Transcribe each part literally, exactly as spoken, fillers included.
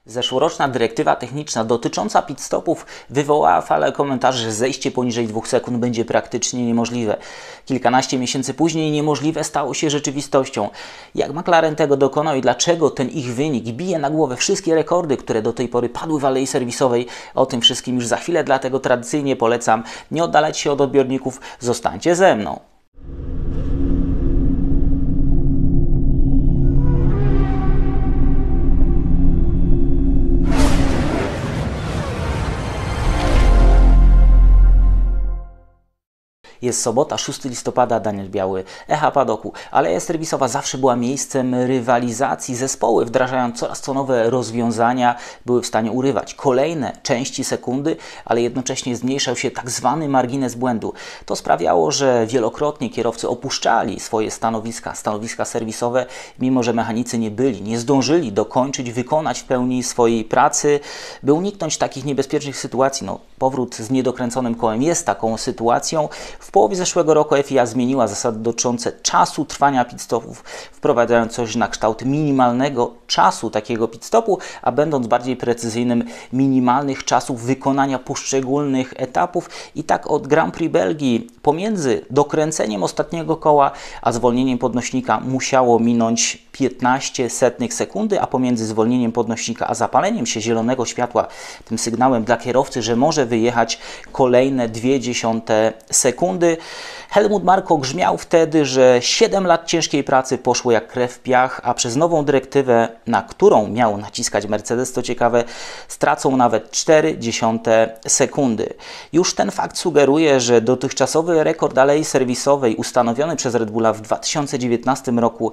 Zeszłoroczna dyrektywa techniczna dotycząca pit-stopów wywołała falę komentarzy, że zejście poniżej dwóch sekund będzie praktycznie niemożliwe. Kilkanaście miesięcy później niemożliwe stało się rzeczywistością. Jak McLaren tego dokonał i dlaczego ten ich wynik bije na głowę wszystkie rekordy, które do tej pory padły w alei serwisowej, o tym wszystkim już za chwilę, dlatego tradycyjnie polecam nie oddalać się od odbiorników, zostańcie ze mną. Jest sobota, szóstego listopada, Daniel Biały, Echa Padoku. Aleja serwisowa zawsze była miejscem rywalizacji. Zespoły, wdrażając coraz to nowe rozwiązania, były w stanie urywać kolejne części sekundy, ale jednocześnie zmniejszał się tak zwany margines błędu. To sprawiało, że wielokrotnie kierowcy opuszczali swoje stanowiska, stanowiska serwisowe, mimo że mechanicy nie byli, nie zdążyli dokończyć, wykonać w pełni swojej pracy, by uniknąć takich niebezpiecznych sytuacji. No, powrót z niedokręconym kołem jest taką sytuacją. W połowie zeszłego roku F I A zmieniła zasady dotyczące czasu trwania pit-stopów, wprowadzając coś na kształt minimalnego czasu takiego pit-stopu, a będąc bardziej precyzyjnym, minimalnych czasów wykonania poszczególnych etapów. I tak od Grand Prix Belgii pomiędzy dokręceniem ostatniego koła a zwolnieniem podnośnika musiało minąć piętnaście setnych sekundy, a pomiędzy zwolnieniem podnośnika a zapaleniem się zielonego światła, tym sygnałem dla kierowcy, że może wyjechać, kolejne dwie dziesiąte sekundy. Helmut Marko grzmiał wtedy, że siedem lat ciężkiej pracy poszło jak krew w piach, a przez nową dyrektywę, na którą miał naciskać Mercedes, to ciekawe, stracą nawet cztery dziesiąte sekundy. Już ten fakt sugeruje, że dotychczasowy rekord alei serwisowej ustanowiony przez Red Bulla w dwa tysiące dziewiętnastym roku,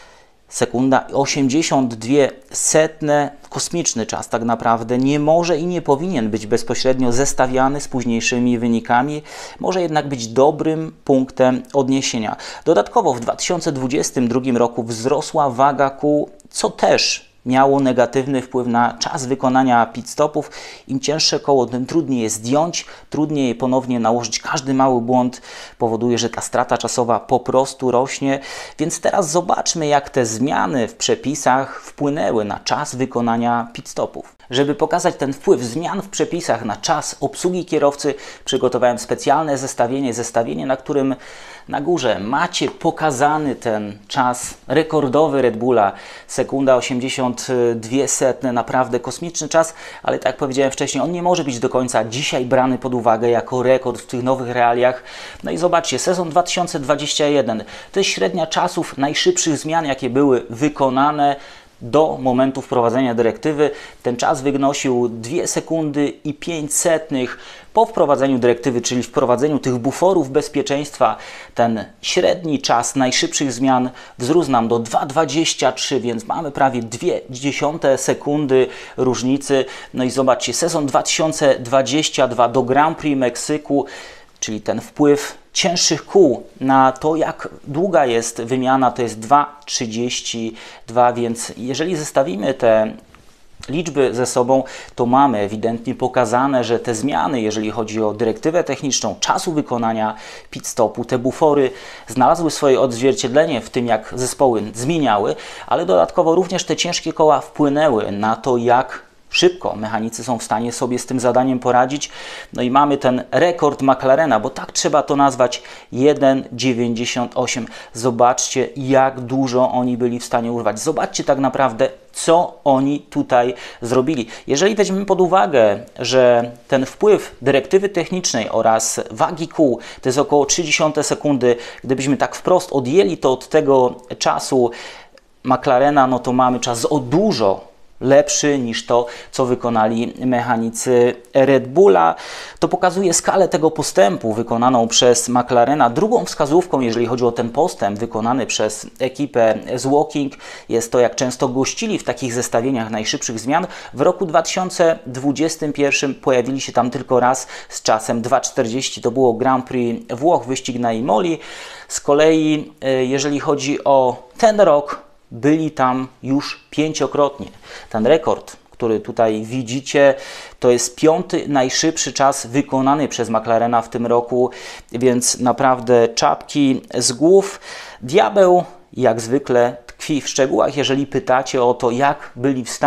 sekunda osiemdziesiąt dwie setne, kosmiczny czas tak naprawdę, nie może i nie powinien być bezpośrednio zestawiany z późniejszymi wynikami, może jednak być dobrym punktem odniesienia. Dodatkowo w dwa tysiące dwudziestym drugim roku wzrosła waga kół, co też miało negatywny wpływ na czas wykonania pit-stopów. Im cięższe koło, tym trudniej je zdjąć, trudniej je ponownie nałożyć. Każdy mały błąd powoduje, że ta strata czasowa po prostu rośnie. Więc teraz zobaczmy, jak te zmiany w przepisach wpłynęły na czas wykonania pit-stopów. Żeby pokazać ten wpływ zmian w przepisach na czas obsługi kierowcy, przygotowałem specjalne zestawienie, zestawienie, na którym na górze macie pokazany ten czas rekordowy Red Bulla, sekunda osiemdziesiąt dwie setne, naprawdę kosmiczny czas, ale tak jak powiedziałem wcześniej, on nie może być do końca dzisiaj brany pod uwagę jako rekord w tych nowych realiach. No i zobaczcie, sezon dwa tysiące dwudziesty pierwszy to jest średnia czasów najszybszych zmian, jakie były wykonane do momentu wprowadzenia dyrektywy. Ten czas wynosił dwie sekundy i pięć setnych. Po wprowadzeniu dyrektywy, czyli wprowadzeniu tych buforów bezpieczeństwa, ten średni czas najszybszych zmian wzrósł nam do dwa dwadzieścia trzy, więc mamy prawie dwie dziesiąte sekundy różnicy. No i zobaczcie, sezon dwa tysiące dwudziesty drugi do Grand Prix Meksyku, czyli ten wpływ cięższych kół na to, jak długa jest wymiana, to jest dwa trzydzieści dwa, więc jeżeli zestawimy te liczby ze sobą, to mamy ewidentnie pokazane, że te zmiany, jeżeli chodzi o dyrektywę techniczną, czasu wykonania pit-stopu, te bufory znalazły swoje odzwierciedlenie w tym, jak zespoły zmieniały, ale dodatkowo również te ciężkie koła wpłynęły na to, jak szybko mechanicy są w stanie sobie z tym zadaniem poradzić. No i mamy ten rekord McLarena, bo tak trzeba to nazwać, jeden dziewięćdziesiąt osiem. Zobaczcie, jak dużo oni byli w stanie urwać. Zobaczcie tak naprawdę, co oni tutaj zrobili. Jeżeli weźmiemy pod uwagę, że ten wpływ dyrektywy technicznej oraz wagi kół to jest około trzy dziesiąte sekundy, gdybyśmy tak wprost odjęli to od tego czasu McLarena, no to mamy czas o dużo lepszy niż to, co wykonali mechanicy Red Bulla. To pokazuje skalę tego postępu wykonaną przez McLarena. Drugą wskazówką, jeżeli chodzi o ten postęp wykonany przez ekipę z Woking, jest to, jak często gościli w takich zestawieniach najszybszych zmian. W roku dwa tysiące dwudziestym pierwszym pojawili się tam tylko raz z czasem dwa czterdzieści. To było Grand Prix Włoch, wyścig na Imoli. Z kolei, jeżeli chodzi o ten rok, byli tam już pięciokrotnie. Ten rekord, który tutaj widzicie, to jest piąty najszybszy czas wykonany przez McLarena w tym roku, więc naprawdę czapki z głów. Diabeł jak zwykle tkwi w szczegółach, jeżeli pytacie o to, jak byli w stanie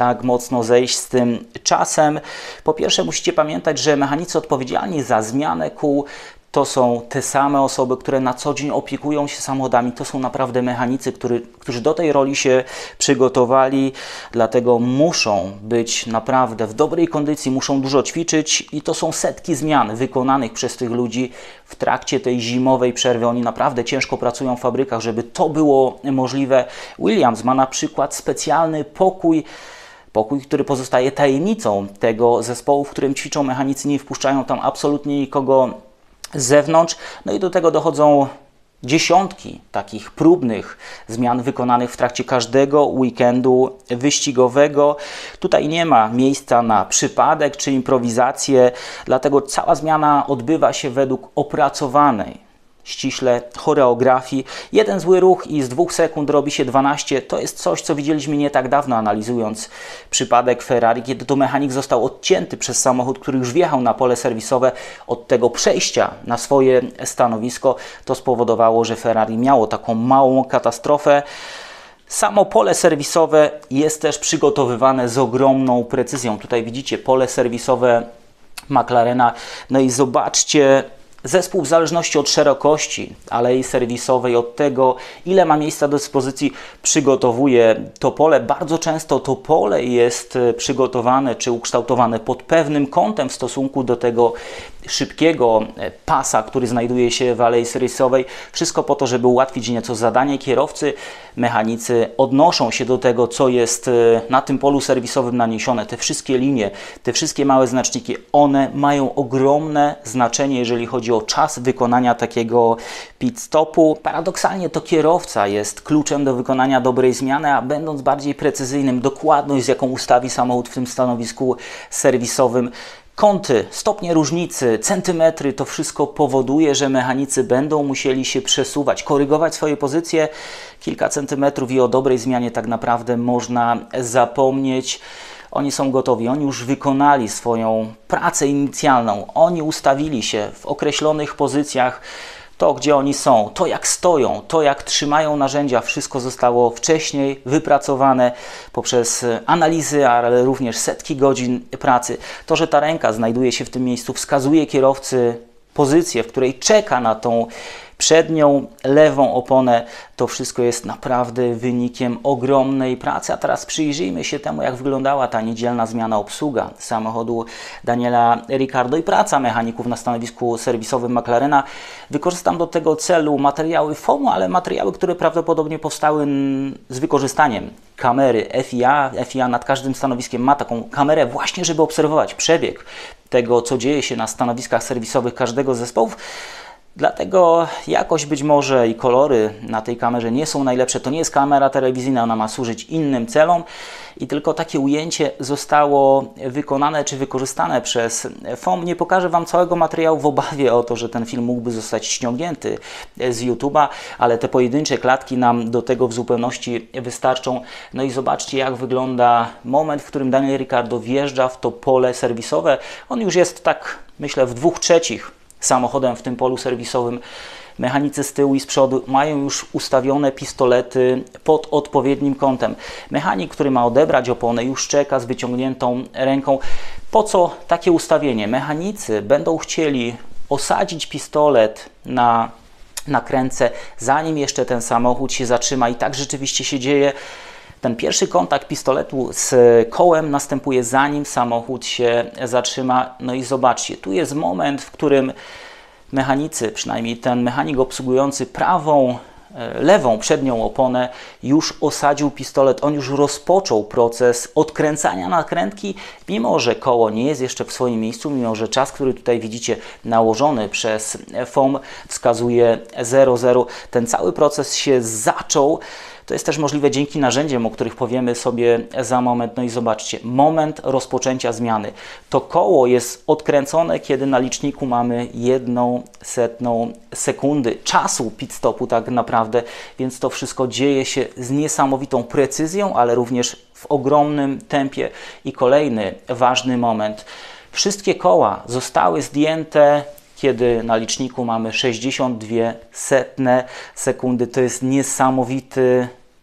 tak mocno zejść z tym czasem. Po pierwsze musicie pamiętać, że mechanicy odpowiedzialni za zmianę kół to są te same osoby, które na co dzień opiekują się samochodami. To są naprawdę mechanicy, który, którzy do tej roli się przygotowali, dlatego muszą być naprawdę w dobrej kondycji, muszą dużo ćwiczyć i to są setki zmian wykonanych przez tych ludzi w trakcie tej zimowej przerwy. Oni naprawdę ciężko pracują w fabrykach, żeby to było możliwe. Williams ma na przykład specjalny pokój, Pokój, który pozostaje tajemnicą tego zespołu, w którym ćwiczą mechanicy, nie wpuszczają tam absolutnie nikogo z zewnątrz. No i do tego dochodzą dziesiątki takich próbnych zmian wykonanych w trakcie każdego weekendu wyścigowego. Tutaj nie ma miejsca na przypadek czy improwizację, dlatego cała zmiana odbywa się według opracowanej ściśle choreografii. Jeden zły ruch i z dwóch sekund robi się dwanaście. To jest coś, co widzieliśmy nie tak dawno, analizując przypadek Ferrari, kiedy to mechanik został odcięty przez samochód, który już wjechał na pole serwisowe. Od tego przejścia na swoje stanowisko to spowodowało, że Ferrari miało taką małą katastrofę. Samo pole serwisowe jest też przygotowywane z ogromną precyzją. Tutaj widzicie pole serwisowe McLarena. No i zobaczcie, zespół w zależności od szerokości alei serwisowej, od tego, ile ma miejsca do dyspozycji, przygotowuje to pole. Bardzo często to pole jest przygotowane czy ukształtowane pod pewnym kątem w stosunku do tego szybkiego pasa, który znajduje się w alei serwisowej. Wszystko po to, żeby ułatwić nieco zadanie kierowcy. Mechanicy odnoszą się do tego, co jest na tym polu serwisowym naniesione. Te wszystkie linie, te wszystkie małe znaczniki, one mają ogromne znaczenie, jeżeli chodzi o czas wykonania takiego pit stopu. Paradoksalnie to kierowca jest kluczem do wykonania dobrej zmiany, a będąc bardziej precyzyjnym, dokładność, z jaką ustawi samochód w tym stanowisku serwisowym, kąty, stopnie różnicy, centymetry, to wszystko powoduje, że mechanicy będą musieli się przesuwać, korygować swoje pozycje. Kilka centymetrów i o dobrej zmianie tak naprawdę można zapomnieć. Oni są gotowi, oni już wykonali swoją pracę inicjalną, oni ustawili się w określonych pozycjach. To, gdzie oni są, to jak stoją, to jak trzymają narzędzia, wszystko zostało wcześniej wypracowane poprzez analizy, ale również setki godzin pracy. To, że ta ręka znajduje się w tym miejscu, wskazuje kierowcy pozycję, w której czeka na tą przednią, lewą oponę, to wszystko jest naprawdę wynikiem ogromnej pracy. A teraz przyjrzyjmy się temu, jak wyglądała ta niedzielna zmiana obsługa samochodu Daniela Ricciardo i praca mechaników na stanowisku serwisowym McLarena. Wykorzystam do tego celu materiały foamu, ale materiały, które prawdopodobnie powstały z wykorzystaniem kamery F I A. F I A nad każdym stanowiskiem ma taką kamerę właśnie, żeby obserwować przebieg tego, co dzieje się na stanowiskach serwisowych każdego z zespołów. Dlatego jakość być może i kolory na tej kamerze nie są najlepsze. To nie jest kamera telewizyjna, ona ma służyć innym celom i tylko takie ujęcie zostało wykonane czy wykorzystane przez foam. Nie pokażę Wam całego materiału w obawie o to, że ten film mógłby zostać ściągnięty z YouTube'a, ale te pojedyncze klatki nam do tego w zupełności wystarczą. No i zobaczcie, jak wygląda moment, w którym Daniel Ricciardo wjeżdża w to pole serwisowe. On już jest tak, myślę, w dwóch trzecich samochodem w tym polu serwisowym. Mechanicy z tyłu i z przodu mają już ustawione pistolety pod odpowiednim kątem. Mechanik, który ma odebrać oponę, już czeka z wyciągniętą ręką. Po co takie ustawienie? Mechanicy będą chcieli osadzić pistolet na nakrętce, zanim jeszcze ten samochód się zatrzyma, i tak rzeczywiście się dzieje. Ten pierwszy kontakt pistoletu z kołem następuje, zanim samochód się zatrzyma. No i zobaczcie, tu jest moment, w którym mechanicy, przynajmniej ten mechanik obsługujący prawą, lewą przednią oponę, już osadził pistolet. On już rozpoczął proces odkręcania nakrętki, mimo że koło nie jest jeszcze w swoim miejscu, mimo że czas, który tutaj widzicie nałożony przez foam, wskazuje zero zero. Ten cały proces się zaczął. To jest też możliwe dzięki narzędziom, o których powiemy sobie za moment. No i zobaczcie, moment rozpoczęcia zmiany. To koło jest odkręcone, kiedy na liczniku mamy jedną setną sekundy czasu pit stopu tak naprawdę, więc to wszystko dzieje się z niesamowitą precyzją, ale również w ogromnym tempie. I kolejny ważny moment. Wszystkie koła zostały zdjęte, kiedy na liczniku mamy sześćdziesiąt dwie setne sekundy. To jest niesamowity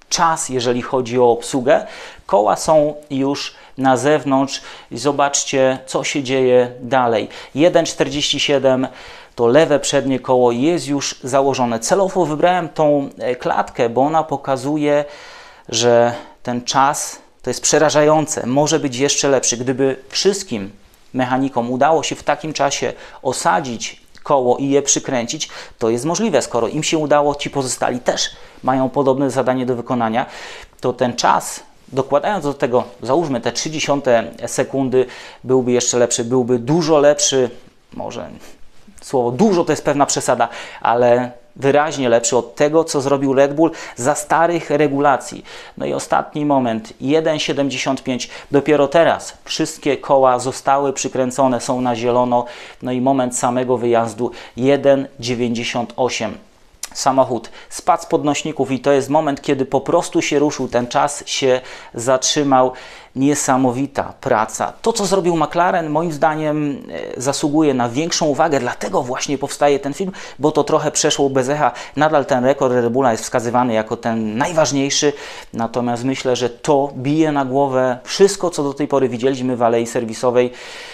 czas, jeżeli chodzi o obsługę. Koła są już na zewnątrz i zobaczcie, co się dzieje dalej. jeden czterdzieści siedem to lewe przednie koło jest już założone. Celowo wybrałem tą klatkę, bo ona pokazuje, że ten czas to jest przerażające. Może być jeszcze lepszy. Gdyby wszystkim mechanikom udało się w takim czasie osadzić koło i je przykręcić, to jest możliwe. Skoro im się udało, ci pozostali też mają podobne zadanie do wykonania, to ten czas, dokładając do tego, załóżmy te trzy dziesiąte sekundy, byłby jeszcze lepszy, byłby dużo lepszy, może słowo dużo to jest pewna przesada, ale wyraźnie lepszy od tego, co zrobił Red Bull za starych regulacji. No i ostatni moment, jeden siedemdziesiąt pięć, dopiero teraz wszystkie koła zostały przykręcone, są na zielono, no i moment samego wyjazdu jeden dziewięćdziesiąt osiem. Samochód spadł z podnośników i to jest moment, kiedy po prostu się ruszył, ten czas się zatrzymał. Niesamowita praca. To, co zrobił McLaren, moim zdaniem zasługuje na większą uwagę, dlatego właśnie powstaje ten film, bo to trochę przeszło bez echa. Nadal ten rekord Red Bulla jest wskazywany jako ten najważniejszy, natomiast myślę, że to bije na głowę wszystko, co do tej pory widzieliśmy w alei serwisowej.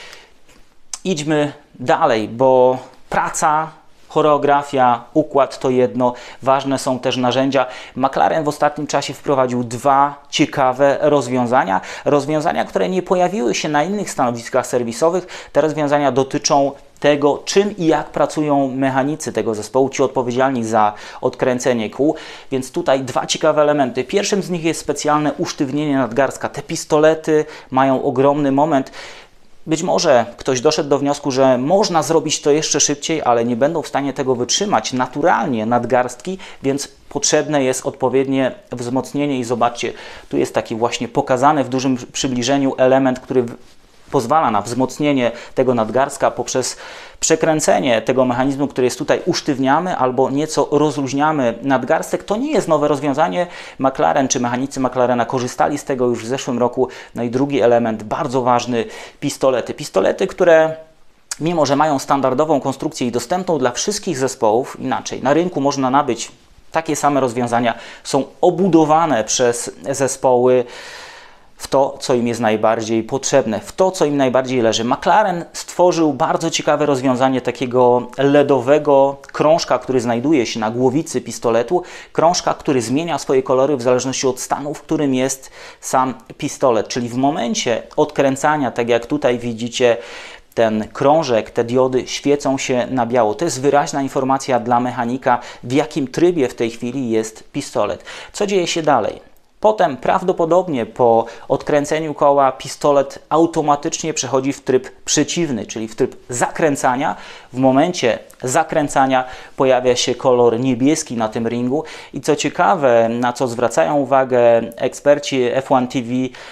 Idźmy dalej, bo praca, choreografia, układ to jedno, ważne są też narzędzia. McLaren w ostatnim czasie wprowadził dwa ciekawe rozwiązania. Rozwiązania, które nie pojawiły się na innych stanowiskach serwisowych. Te rozwiązania dotyczą tego, czym i jak pracują mechanicy tego zespołu, ci odpowiedzialni za odkręcenie kół. Więc tutaj dwa ciekawe elementy. Pierwszym z nich jest specjalne usztywnienie nadgarstka. Te pistolety mają ogromny moment. Być może ktoś doszedł do wniosku, że można zrobić to jeszcze szybciej, ale nie będą w stanie tego wytrzymać naturalnie nadgarstki, więc potrzebne jest odpowiednie wzmocnienie i zobaczcie, tu jest taki właśnie pokazany w dużym przybliżeniu element, który pozwala na wzmocnienie tego nadgarstka poprzez przekręcenie tego mechanizmu, który jest tutaj, usztywniamy albo nieco rozluźniamy nadgarstek. To nie jest nowe rozwiązanie. McLaren czy mechanicy McLarena korzystali z tego już w zeszłym roku. No i drugi element, bardzo ważny, pistolety. Pistolety, które mimo że mają standardową konstrukcję i dostępną dla wszystkich zespołów, inaczej, na rynku można nabyć takie same rozwiązania, są obudowane przez zespoły w to, co im jest najbardziej potrzebne, w to, co im najbardziej leży. McLaren stworzył bardzo ciekawe rozwiązanie takiego ledowego krążka, który znajduje się na głowicy pistoletu. Krążka, który zmienia swoje kolory w zależności od stanu, w którym jest sam pistolet. Czyli w momencie odkręcania, tak jak tutaj widzicie, ten krążek, te diody świecą się na biało. To jest wyraźna informacja dla mechanika, w jakim trybie w tej chwili jest pistolet. Co dzieje się dalej? Potem prawdopodobnie po odkręceniu koła pistolet automatycznie przechodzi w tryb przeciwny, czyli w tryb zakręcania. W momencie zakręcania pojawia się kolor niebieski na tym ringu i co ciekawe, na co zwracają uwagę eksperci F jeden T V,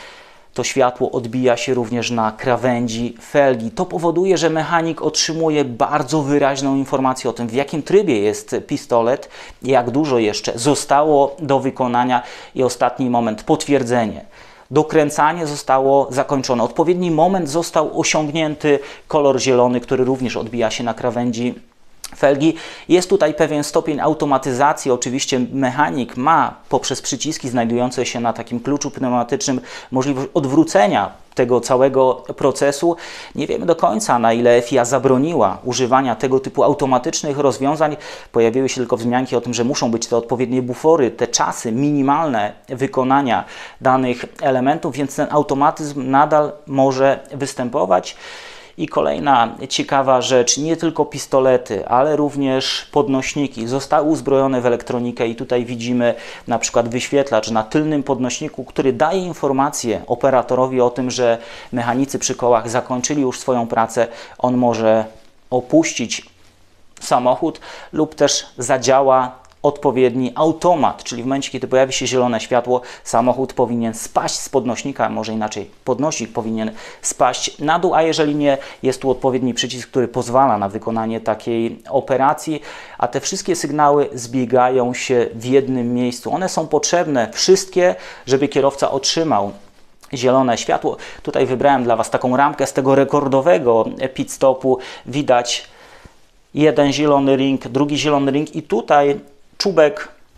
to światło odbija się również na krawędzi felgi. To powoduje, że mechanik otrzymuje bardzo wyraźną informację o tym, w jakim trybie jest pistolet, jak dużo jeszcze zostało do wykonania i ostatni moment, potwierdzenie. Dokręcanie zostało zakończone. Odpowiedni moment został osiągnięty, kolor zielony, który również odbija się na krawędzi felgi. Jest tutaj pewien stopień automatyzacji. Oczywiście mechanik ma poprzez przyciski znajdujące się na takim kluczu pneumatycznym możliwość odwrócenia tego całego procesu. Nie wiemy do końca, na ile F I A zabroniła używania tego typu automatycznych rozwiązań. Pojawiły się tylko wzmianki o tym, że muszą być te odpowiednie bufory, te czasy minimalne wykonania danych elementów, więc ten automatyzm nadal może występować. I kolejna ciekawa rzecz, nie tylko pistolety, ale również podnośniki zostały uzbrojone w elektronikę i tutaj widzimy na przykład wyświetlacz na tylnym podnośniku, który daje informację operatorowi o tym, że mechanicy przy kołach zakończyli już swoją pracę. On może opuścić samochód lub też zadziała odpowiedni automat, czyli w momencie, kiedy pojawi się zielone światło, samochód powinien spaść z podnośnika, może inaczej, podnośnik powinien spaść na dół, a jeżeli nie, jest tu odpowiedni przycisk, który pozwala na wykonanie takiej operacji, a te wszystkie sygnały zbiegają się w jednym miejscu. One są potrzebne wszystkie, żeby kierowca otrzymał zielone światło. Tutaj wybrałem dla Was taką ramkę z tego rekordowego pit stopu. Widać jeden zielony ring, drugi zielony ring i tutaj czubek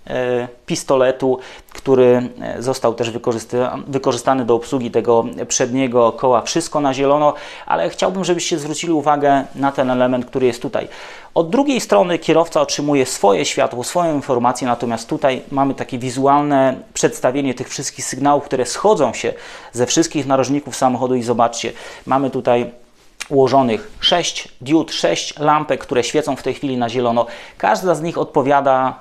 pistoletu, który został też wykorzystany do obsługi tego przedniego koła. Wszystko na zielono, ale chciałbym, żebyście zwrócili uwagę na ten element, który jest tutaj. Od drugiej strony kierowca otrzymuje swoje światło, swoją informację, natomiast tutaj mamy takie wizualne przedstawienie tych wszystkich sygnałów, które schodzą się ze wszystkich narożników samochodu i zobaczcie, mamy tutaj ułożonych sześć diod, sześć lampek, które świecą w tej chwili na zielono. Każda z nich odpowiada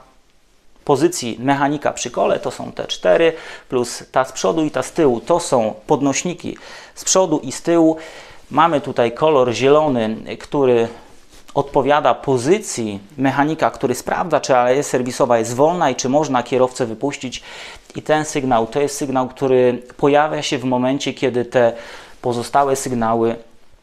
pozycji mechanika przy kole, to są te cztery, plus ta z przodu i ta z tyłu, to są podnośniki z przodu i z tyłu. Mamy tutaj kolor zielony, który odpowiada pozycji mechanika, który sprawdza, czy aleja serwisowa jest wolna i czy można kierowcę wypuścić. I ten sygnał to jest sygnał, który pojawia się w momencie, kiedy te pozostałe sygnały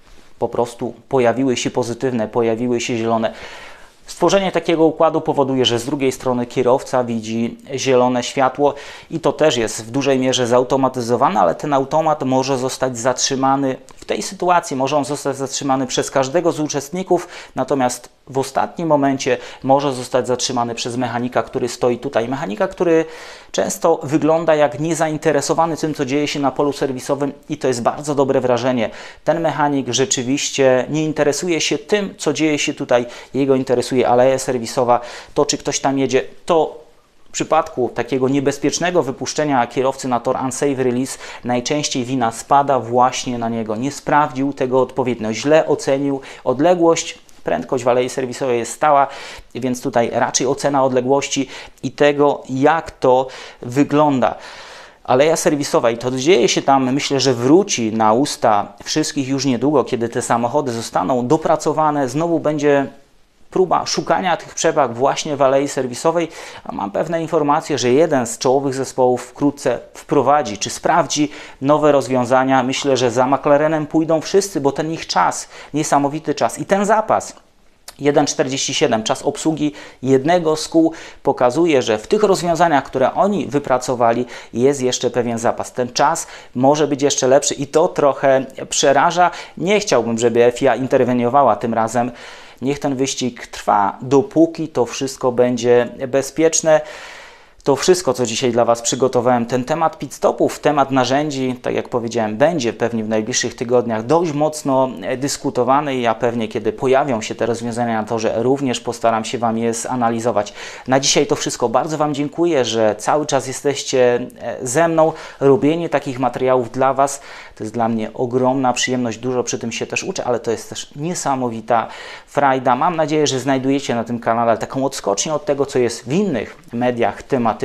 po prostu pojawiły się pozytywne, pojawiły się zielone. Stworzenie takiego układu powoduje, że z drugiej strony kierowca widzi zielone światło i to też jest w dużej mierze zautomatyzowane, ale ten automat może zostać zatrzymany w tej sytuacji, może on zostać zatrzymany przez każdego z uczestników, natomiast w ostatnim momencie może zostać zatrzymany przez mechanika, który stoi tutaj. Mechanika, który często wygląda jak niezainteresowany tym, co dzieje się na polu serwisowym i to jest bardzo dobre wrażenie. Ten mechanik rzeczywiście nie interesuje się tym, co dzieje się tutaj. Jego interesuje aleja serwisowa, to czy ktoś tam jedzie, to w przypadku takiego niebezpiecznego wypuszczenia kierowcy na tor unsafe release najczęściej wina spada właśnie na niego. Nie sprawdził tego odpowiednio, źle ocenił odległość. Prędkość w alei serwisowej jest stała, więc tutaj raczej ocena odległości i tego, jak to wygląda. Aleja serwisowa i to dzieje się tam, myślę, że wróci na usta wszystkich już niedługo, kiedy te samochody zostaną dopracowane. Znowu będzie próba szukania tych przewag właśnie w alei serwisowej, a mam pewne informacje, że jeden z czołowych zespołów wkrótce wprowadzi, czy sprawdzi nowe rozwiązania. Myślę, że za McLarenem pójdą wszyscy, bo ten ich czas, niesamowity czas i ten zapas jeden czterdzieści siedem, czas obsługi jednego z kół pokazuje, że w tych rozwiązaniach, które oni wypracowali, jest jeszcze pewien zapas. Ten czas może być jeszcze lepszy i to trochę przeraża. Nie chciałbym, żeby F I A interweniowała tym razem. Niech ten wyścig trwa, dopóki to wszystko będzie bezpieczne. To wszystko, co dzisiaj dla Was przygotowałem. Ten temat pit stopów, temat narzędzi, tak jak powiedziałem, będzie pewnie w najbliższych tygodniach dość mocno dyskutowany i ja pewnie, kiedy pojawią się te rozwiązania na torze, również postaram się Wam je zanalizować. Na dzisiaj to wszystko. Bardzo Wam dziękuję, że cały czas jesteście ze mną. Robienie takich materiałów dla Was to jest dla mnie ogromna przyjemność. Dużo przy tym się też uczę, ale to jest też niesamowita frajda. Mam nadzieję, że znajdujecie na tym kanale taką odskocznię od tego, co jest w innych mediach tematycznych.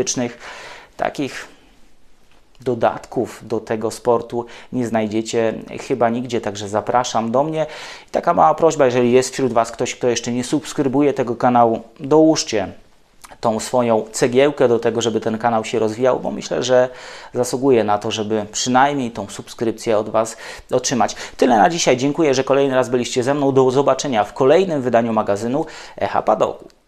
Takich dodatków do tego sportu nie znajdziecie chyba nigdzie, także zapraszam do mnie. I taka mała prośba, jeżeli jest wśród Was ktoś, kto jeszcze nie subskrybuje tego kanału, dołóżcie tą swoją cegiełkę do tego, żeby ten kanał się rozwijał, bo myślę, że zasługuje na to, żeby przynajmniej tą subskrypcję od Was otrzymać. Tyle na dzisiaj. Dziękuję, że kolejny raz byliście ze mną. Do zobaczenia w kolejnym wydaniu magazynu Echa Padoku.